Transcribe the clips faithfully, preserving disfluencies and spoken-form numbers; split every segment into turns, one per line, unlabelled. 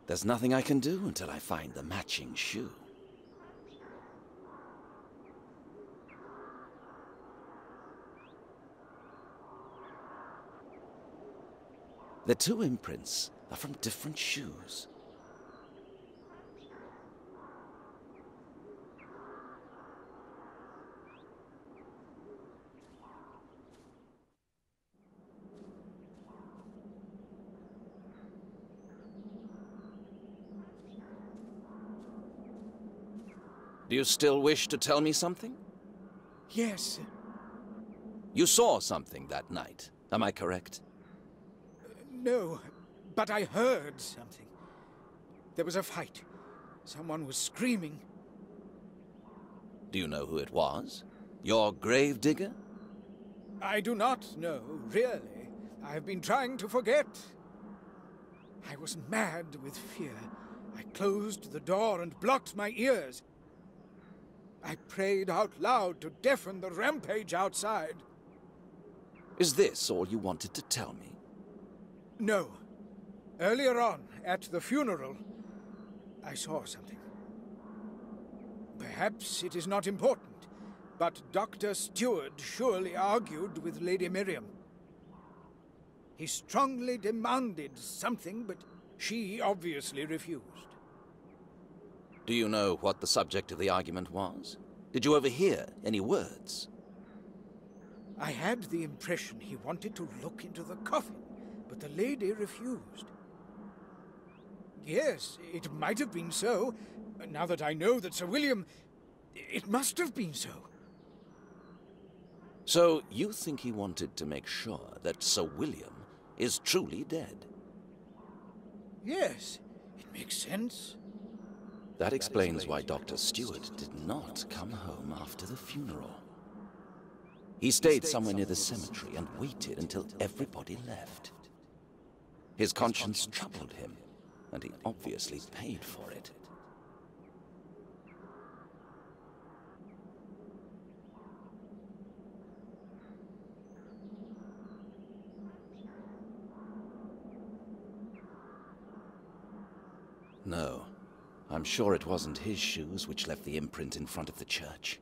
There's nothing I can do until I find the matching shoe. The two imprints are from different shoes. Do you still wish to tell me something?
Yes.
You saw something that night, am I correct?
No, but I heard something. There was a fight. Someone was screaming.
Do you know who it was? Your gravedigger?
I do not know, really. I have been trying to forget. I was mad with fear. I closed the door and blocked my ears. I prayed out loud to deafen the rampage outside.
Is this all you wanted to tell me?
No. Earlier on, at the funeral, I saw something. Perhaps it is not important, but Doctor Stewart surely argued with Lady Miriam. He strongly demanded something, but she obviously refused.
Do you know what the subject of the argument was? Did you overhear any words?
I had the impression he wanted to look into the coffin, but the lady refused. Yes, it might have been so. Now that I know that Sir William... it must have been so.
So you think he wanted to make sure that Sir William is truly dead?
Yes, it makes sense.
That explains why Doctor Stewart did not come home after the funeral. He stayed somewhere near the cemetery and waited until everybody left. His conscience troubled him, and he obviously paid for it. No, I'm sure it wasn't his shoes which left the imprint in front of the church.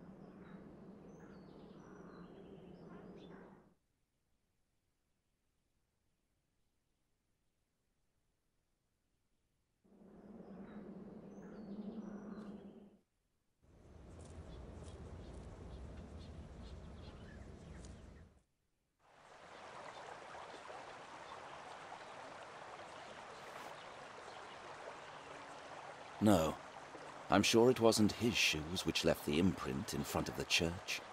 No, I'm sure it wasn't his shoes which left the imprint in front of the church.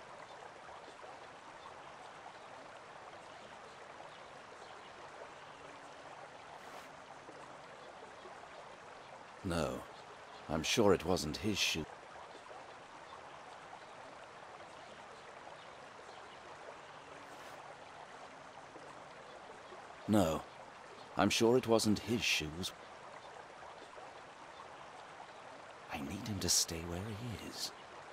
No, I'm sure it wasn't his shoe. No, I'm sure it wasn't his shoes. I need him to stay where he is.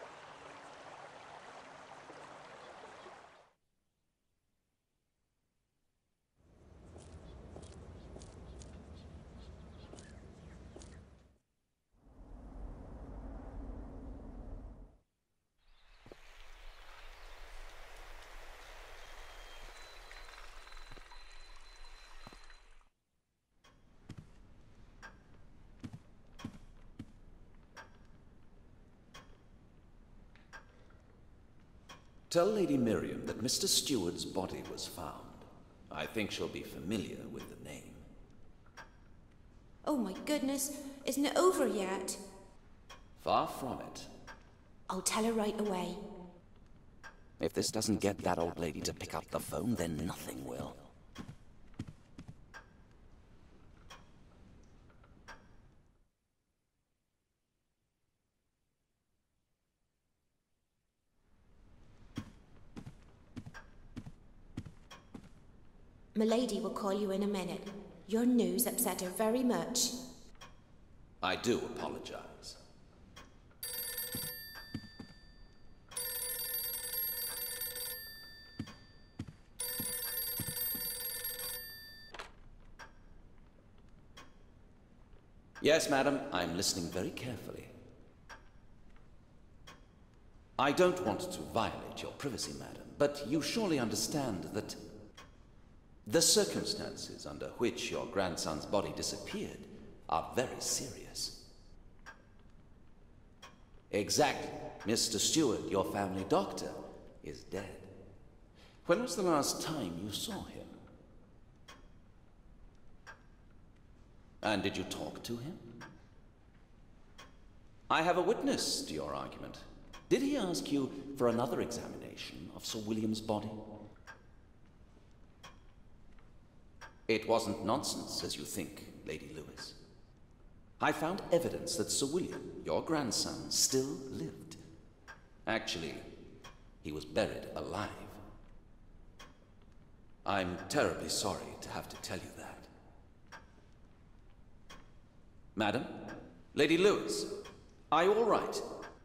Tell Lady Miriam that Mister Stewart's body was found. I think she'll be familiar with the name.
Oh my goodness, isn't it over yet?
Far from it.
I'll tell her right away.
If this doesn't get that old lady to pick up the phone, then nothing will.
Milady will call you in a minute. Your news upset her very much.
I do apologize. Yes, madam, I'm listening very carefully. I don't want to violate your privacy, madam, but you surely understand that the circumstances under which your grandson's body disappeared are very serious. Exactly. Mister Stewart, your family doctor, is dead. When was the last time you saw him? And did you talk to him? I have a witness to your argument. Did he ask you for another examination of Sir William's body? It wasn't nonsense, as you think, Lady Lewis. I found evidence that Sir William, your grandson, still lived. Actually, he was buried alive. I'm terribly sorry to have to tell you that. Madam? Lady Lewis, are you all right?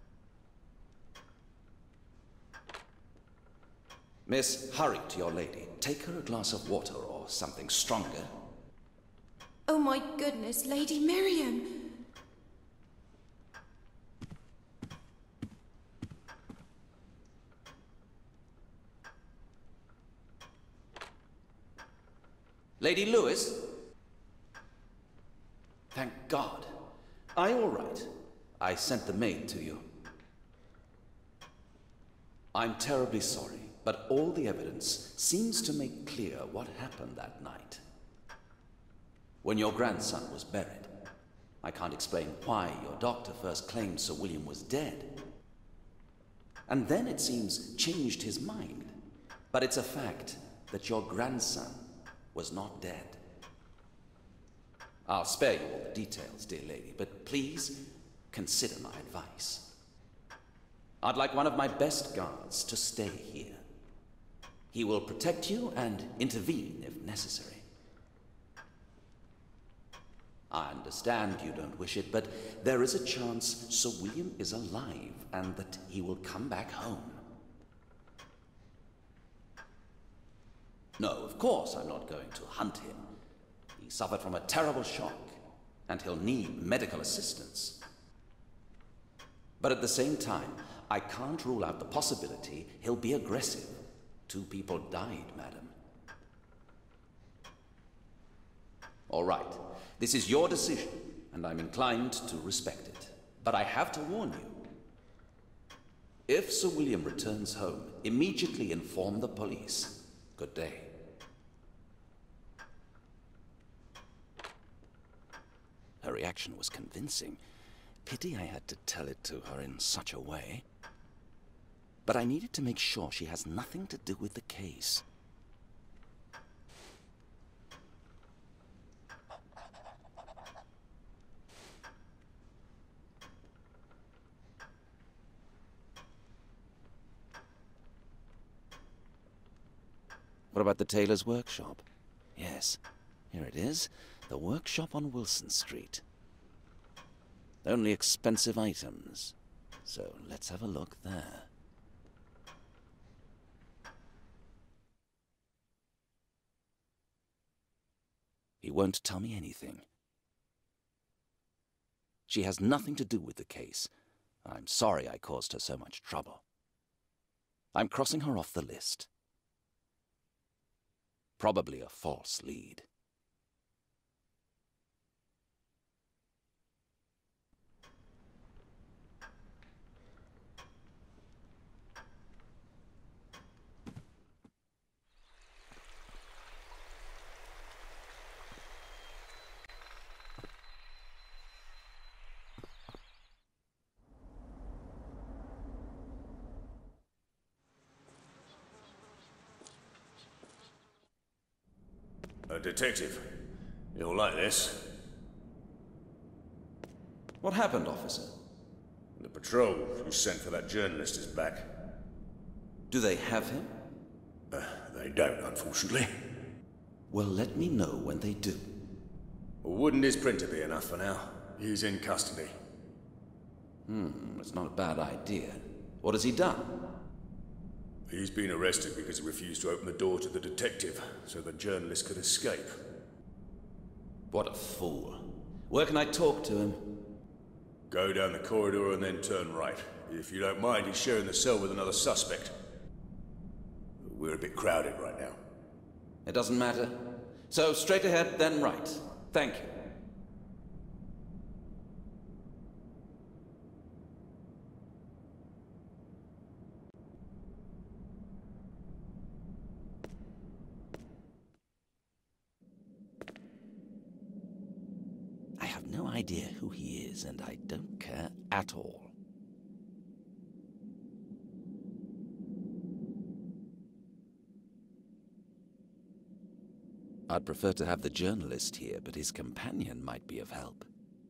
Miss, hurry to your lady. Take her a glass of water or something stronger.
Oh my goodness, Lady Miriam!
Lady Lewis? Thank God. Are you all right? I sent the maid to you. I'm terribly sorry, but all the evidence seems to make clear what happened that night. When your grandson was buried, I can't explain why your doctor first claimed Sir William was dead. And then it seems changed his mind. But it's a fact that your grandson was not dead. I'll spare you all the details, dear lady, but please consider my advice. I'd like one of my best guards to stay here. He will protect you and intervene if necessary. I understand you don't wish it, but there is a chance Sir William is alive and that he will come back home. No, of course I'm not going to hunt him. He suffered from a terrible shock, and he'll need medical assistance. But at the same time, I can't rule out the possibility he'll be aggressive. Two people died, madam. All right. This is your decision, and I'm inclined to respect it. But I have to warn you. If Sir William returns home, immediately inform the police. Good day. Her reaction was convincing. Pity I had to tell it to her in such a way. But I needed to make sure she has nothing to do with the case. What about the tailor's workshop? Yes, here it is. The workshop on Wilson Street. Only expensive items. So let's have a look there. He won't tell me anything. She has nothing to do with the case. I'm sorry I caused her so much trouble. I'm crossing her off the list. Probably a false lead.
A detective. You'll like this.
What happened, officer?
The patrol who sent for that journalist is back.
Do they have him?
Uh, they don't, unfortunately.
Well, let me know when they do.
Wouldn't his printer be enough for now? He's in custody.
Hmm, that's not a bad idea. What has he done?
He's been arrested because he refused to open the door to the detective, so the journalist could escape.
What a fool. Where can I talk to him?
Go down the corridor and then turn right. If you don't mind, he's sharing the cell with another suspect. We're a bit crowded right now.
It doesn't matter. So, straight ahead, then right. Thank you. I have no idea who he is, and I don't care at all. I'd prefer to have the journalist here, but his companion might be of help.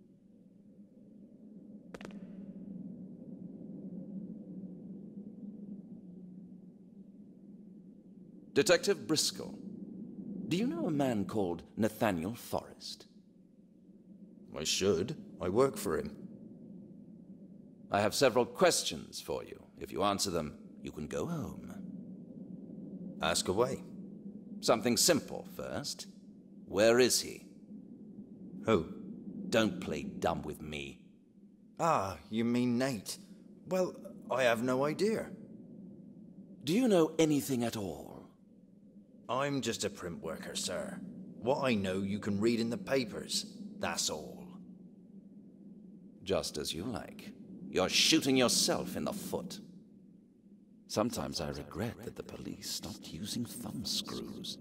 Detective Briscoe, do you know a man called Nathaniel Forrest?
I should. I work for him.
I have several questions for you. If you answer them, you can go home.
Ask away.
Something simple first. Where is he?
Who?
Don't play dumb with me.
Ah, you mean Nate. Well, I have no idea.
Do you know anything at all?
I'm just a print worker, sir. What I know you can read in the papers. That's all.
Just as you like. You're shooting yourself in the foot. Sometimes I regret that the police stopped using thumbscrews.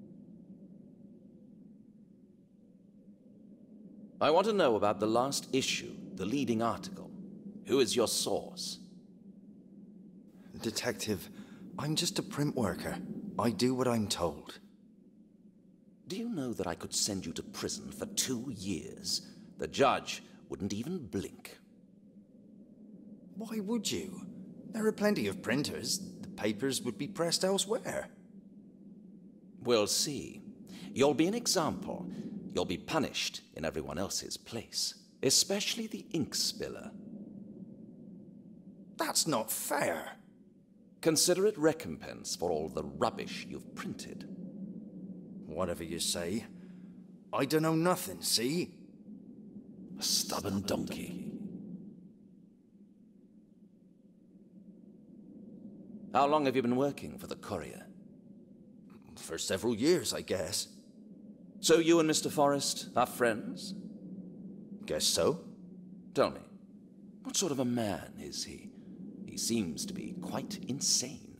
I want to know about the last issue, the leading article. Who is your source?
Detective, I'm just a print worker. I do what I'm told.
Do you know that I could send you to prison for two years? The judge wouldn't even blink.
Why would you? There are plenty of printers. The papers would be pressed elsewhere.
We'll see. You'll be an example. You'll be punished in everyone else's place, especially the ink spiller.
That's not fair.
Consider it recompense for all the rubbish you've printed.
Whatever you say. I don't know nothing, see?
A stubborn donkey. How long have you been working for the Courier?
For several years, I guess.
So you and Mister Forrest are friends?
Guess so.
Tell me, what sort of a man is he? He seems to be quite insane.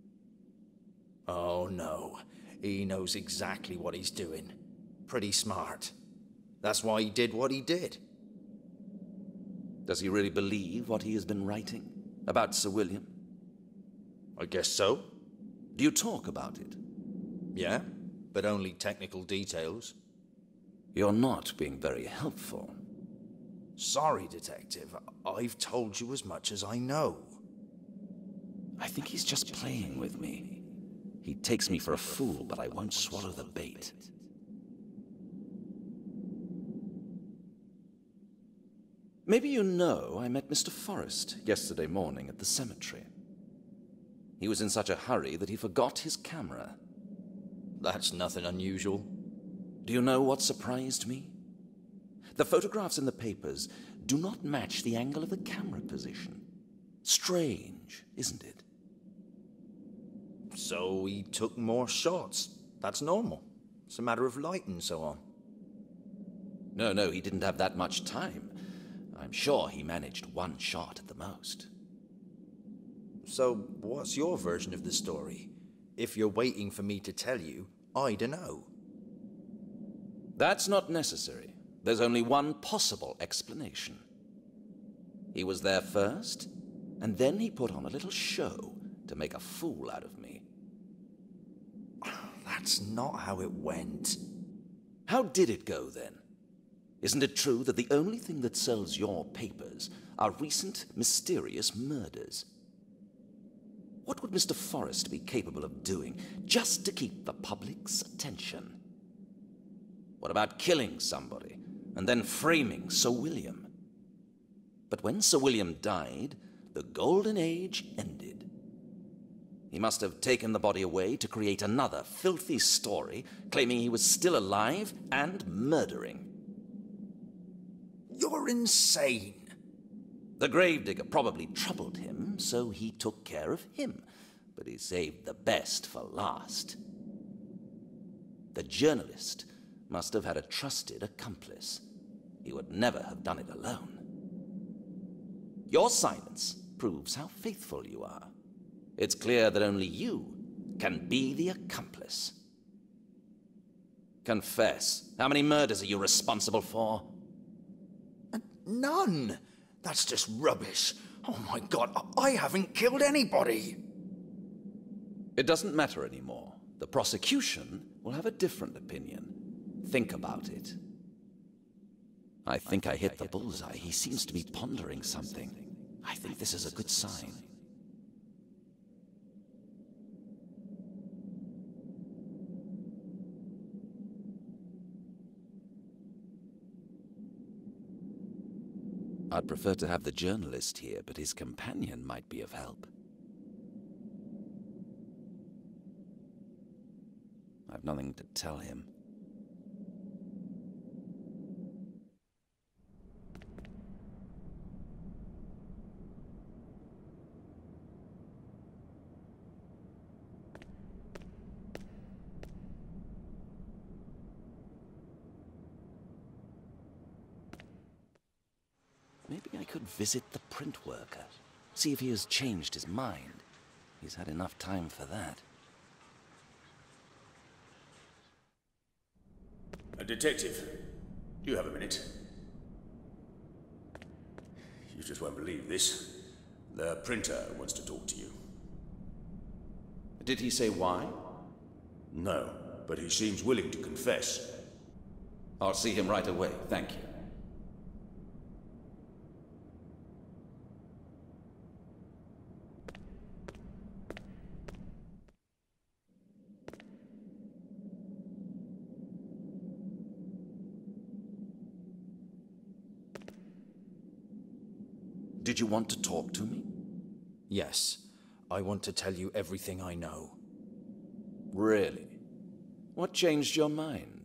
Oh, no. He knows exactly what he's doing. Pretty smart. That's why he did what he did.
Does he really believe what he has been writing about Sir William?
I guess so.
Do you talk about it?
Yeah, but only technical details.
You're not being very helpful.
Sorry, Detective. I've told you as much as I know.
I think he's just playing with me. He takes me for a fool, but I won't swallow the bait. Maybe you know I met Mister Forrest yesterday morning at the cemetery. He was in such a hurry that he forgot his camera.
That's nothing unusual.
Do you know what surprised me? The photographs in the papers do not match the angle of the camera position. Strange, isn't it?
So he took more shots. That's normal. It's a matter of light and so on.
No, no, he didn't have that much time. I'm sure he managed one shot at the most.
So what's your version of the story? If you're waiting for me to tell you, I don't know.
That's not necessary. There's only one possible explanation. He was there first, and then he put on a little show to make a fool out of me.
That's not how it went.
How did it go, then? Isn't it true that the only thing that sells your papers are recent, mysterious murders? What would Mister Forrest be capable of doing just to keep the public's attention? What about killing somebody and then framing Sir William? But when Sir William died, the Golden Age ended. He must have taken the body away to create another filthy story, claiming he was still alive and murdering.
You're insane.
The gravedigger probably troubled him, so he took care of him. But he saved the best for last. The journalist must have had a trusted accomplice. He would never have done it alone. Your silence proves how faithful you are. It's clear that only you can be the accomplice. Confess. How many murders are you responsible for?
None. That's just rubbish. Oh my God, I haven't killed anybody.
It doesn't matter anymore. The prosecution will have a different opinion. Think about it. I think I hit the bullseye. He seems to be pondering something. I think this is a good sign. I'd prefer to have the journalist here, but his companion might be of help. I've nothing to tell him. Maybe I could visit the print worker, see if he has changed his mind. He's had enough time for that.
A detective, do you have a minute? You just won't believe this. The printer wants to talk to you.
Did he say why?
No, but he seems willing to confess.
I'll see him right away, thank you. Did you want to talk to me?
Yes, I want to tell you everything I know.
Really? What changed your mind?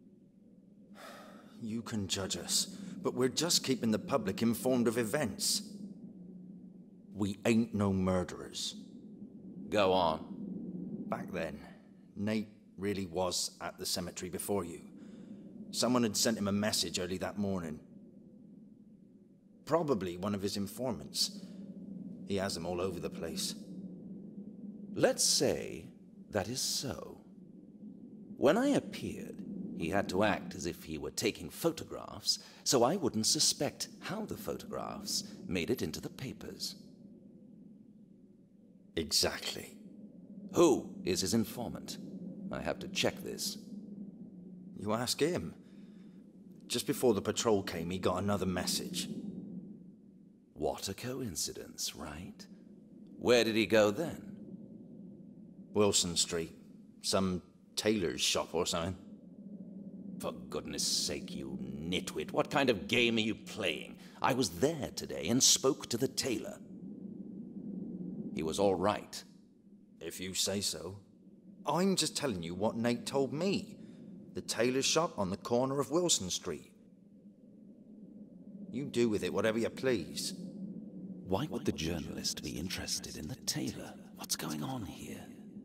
You can judge us, but we're just keeping the public informed of events. We ain't no murderers.
Go on.
Back then, Nate really was at the cemetery before you. Someone had sent him a message early that morning. Probably one of his informants. He has them all over the place.
Let's say that is so. When I appeared, he had to act as if he were taking photographs, so I wouldn't suspect how the photographs made it into the papers.
Exactly.
Who is his informant? I have to check this.
You ask him. Just before the patrol came, he got another message.
What a coincidence, right? Where did he go then?
Wilson Street. Some tailor's shop or something.
For goodness sake, you nitwit, what kind of game are you playing? I was there today and spoke to the tailor. He was all right.
If you say so. I'm just telling you what Nate told me. The tailor's shop on the corner of Wilson Street. You do with it whatever you please.
Why would the journalist be interested in the tailor? What's going on here?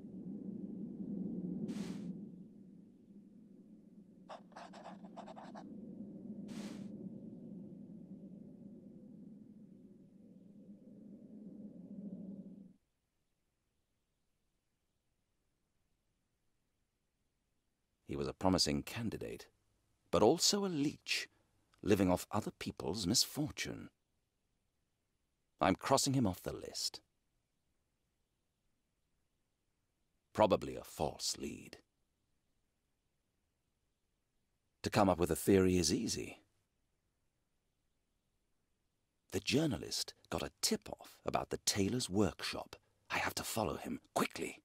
He was a promising candidate, but also a leech, living off other people's misfortune. I'm crossing him off the list. Probably a false lead. To come up with a theory is easy. The journalist got a tip-off about the tailor's workshop. I have to follow him, quickly.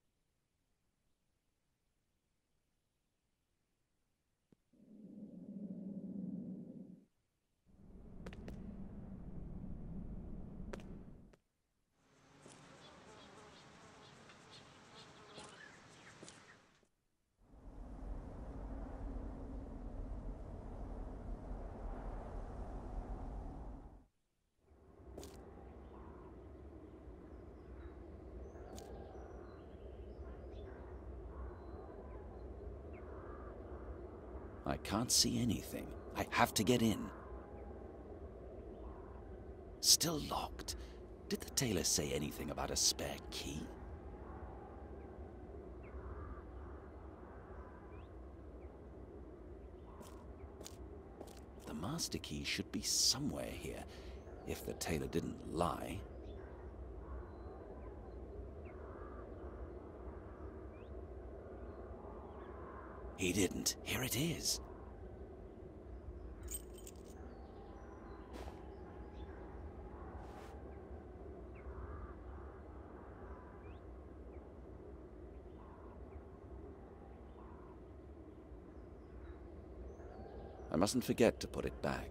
I can't see anything. I have to get in. Still locked. Did the tailor say anything about a spare key? The master key should be somewhere here, if the tailor didn't lie. He didn't. Here it is. I mustn't forget to put it back.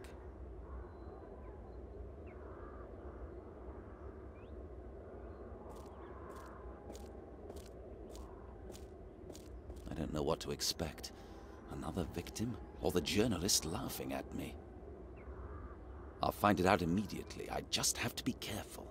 I don't know what to expect. Another victim, or the journalist laughing at me. I'll find it out immediately. I just have to be careful.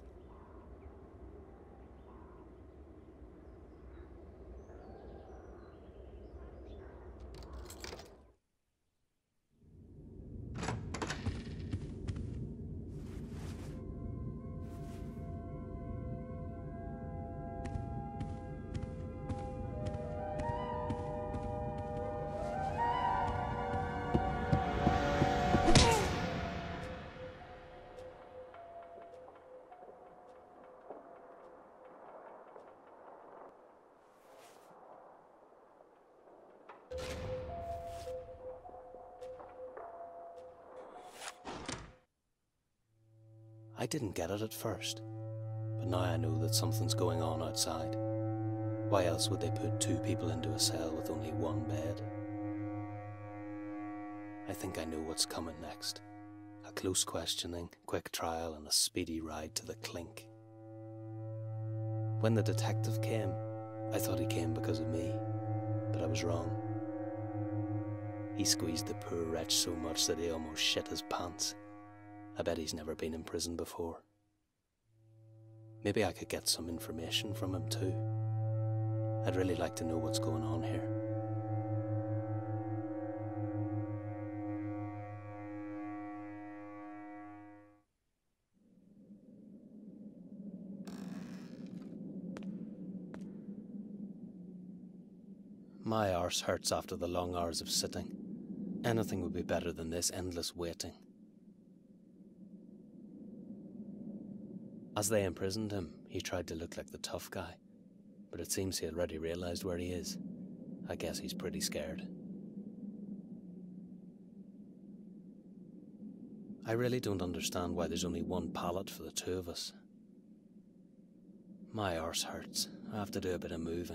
I didn't get it at first, but now I know that something's going on outside. Why else would they put two people into a cell with only one bed? I think I know what's coming next. A close questioning, quick trial, and a speedy ride to the clink. When the detective came, I thought he came because of me, but I was wrong. He squeezed the poor wretch so much that he almost shit his pants. I bet he's never been in prison before. Maybe I could get some information from him too. I'd really like to know what's going on here. My arse hurts after the long hours of sitting. Anything would be better than this endless waiting. As they imprisoned him, he tried to look like the tough guy, but it seems he already realized where he is. I guess he's pretty scared. I really don't understand why there's only one pallet for the two of us. My arse hurts. I have to do a bit of moving.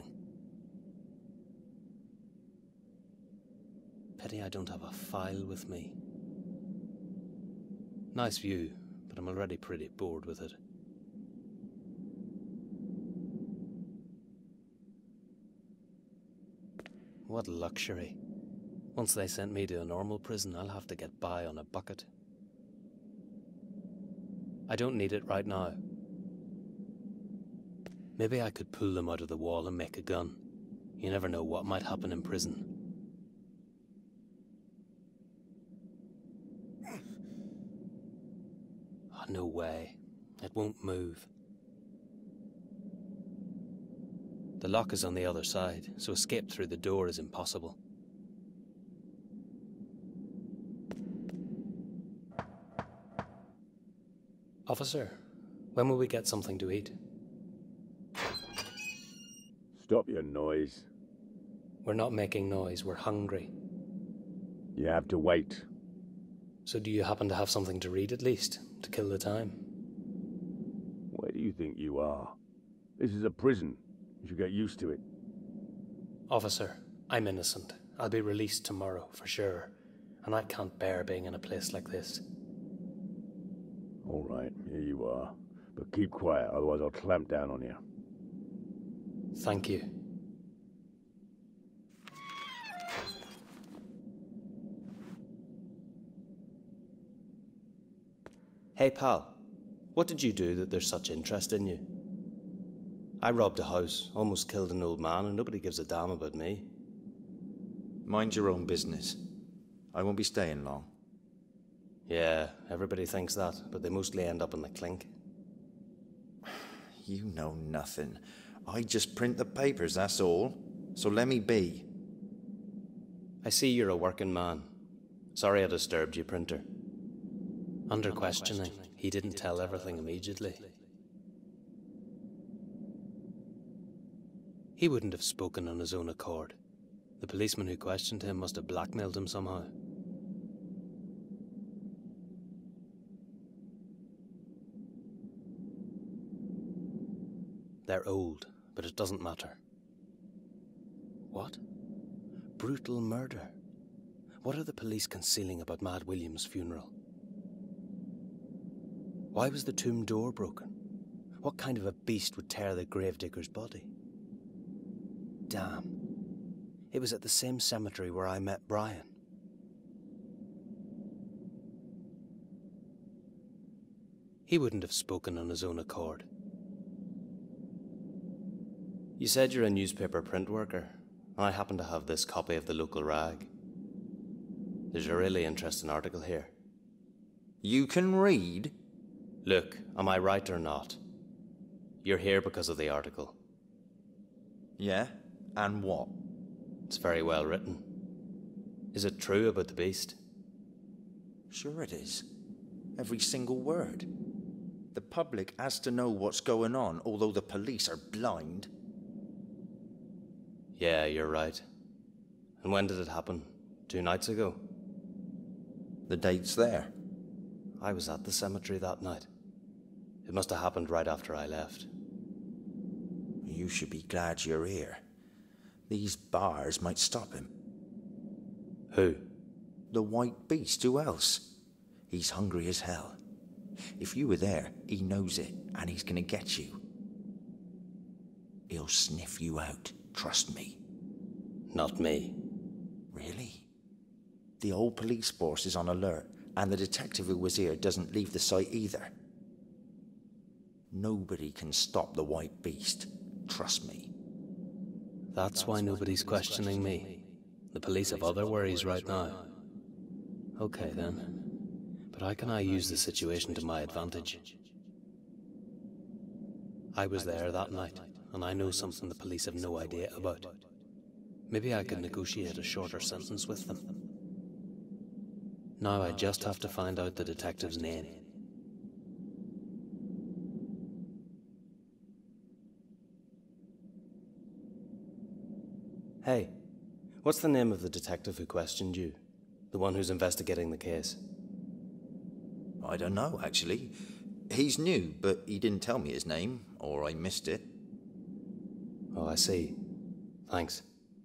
Pity I don't have a file with me. Nice view, but I'm already pretty bored with it. What luxury. Once they sent me to a normal prison, I'll have to get by on a bucket. I don't need it right now. Maybe I could pull them out of the wall and make a gun. You never know what might happen in prison. Oh, no way. It won't move. The lock is on the other side, so escape through the door is impossible. Officer, when will we get something to eat?
Stop your noise.
We're not making noise, we're hungry.
You have to wait.
So do you happen to have something to read at least, to kill the time?
Where do you think you are? This is a prison. You should get used to it.
Officer, I'm innocent. I'll be released tomorrow, for sure. And I can't bear being in a place like this.
All right, here you are. But keep quiet, otherwise I'll clamp down on you.
Thank you. Hey pal, what did you do that there's such interest in you? I robbed a house, almost killed an old man, and nobody gives a damn about me.
Mind your own business. I won't be staying long.
Yeah, everybody thinks that, but they mostly end up in the clink.
You know nothing. I just print the papers, that's all. So let me be.
I see you're a working man. Sorry I disturbed you, Printer. Under questioning, he didn't tell everything immediately. He wouldn't have spoken on his own accord. The policeman who questioned him must have blackmailed him somehow. They're old, but it doesn't matter. What? Brutal murder? What are the police concealing about Mad William's funeral? Why was the tomb door broken? What kind of a beast would tear the gravedigger's body? Damn. It was at the same cemetery where I met Brian. He wouldn't have spoken on his own accord. You said you're a newspaper print worker. I happen to have this copy of the local rag. There's a really interesting article here.
You can read?
Look, am I right or not? You're here because of the article.
Yeah? And what?
It's very well written. Is it true about the beast?
Sure it is. Every single word. The public has to know what's going on, although the police are blind.
Yeah, you're right. And when did it happen? Two nights ago?
The date's there.
I was at the cemetery that night. It must have happened right after I left.
You should be glad you're here. These bars might stop him.
Who?
The White Beast, who else? He's hungry as hell. If you were there, he knows it, and he's gonna get you. He'll sniff you out, trust me.
Not me.
Really? The old police force is on alert, and the detective who was here doesn't leave the site either. Nobody can stop the White Beast, trust me.
That's why nobody's questioning me. The police have other worries right now. Okay then. But how can I use the situation to my advantage? I was there that night, and I know something the police have no idea about. Maybe I could negotiate a shorter sentence with them. Now I just have to find out the detective's name. Hey, what's the name of the detective who questioned you? The one who's investigating the case?
I don't know, actually. He's new, but he didn't tell me his name, or I missed it.
Oh, I see. Thanks.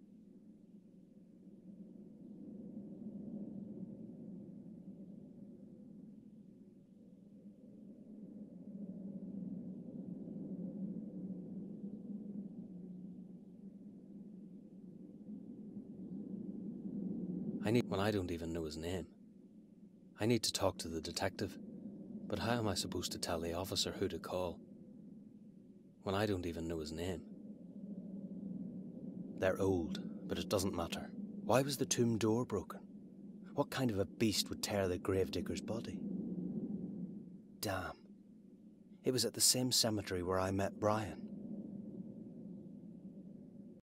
I need when I don't even know his name. I need to talk to the detective, but how am I supposed to tell the officer who to call when I don't even know his name? They're old, but it doesn't matter. Why was the tomb door broken? What kind of a beast would tear the gravedigger's body? Damn. It was at the same cemetery where I met Brian.